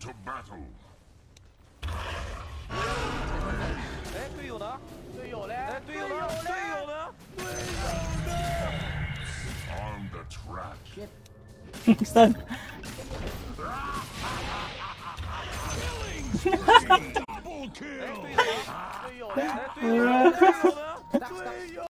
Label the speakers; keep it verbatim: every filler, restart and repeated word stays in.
Speaker 1: to battle.
Speaker 2: 哎，队友呢？
Speaker 3: 队友嘞？
Speaker 2: 哎，队友呢？队友呢？
Speaker 3: 队友呢？
Speaker 1: On the track.
Speaker 4: เซิน
Speaker 1: Double
Speaker 2: 哎，
Speaker 1: kill.
Speaker 2: 队友呢？
Speaker 3: 队友嘞？
Speaker 2: 哎，队友呢？队友呢？
Speaker 3: 队友。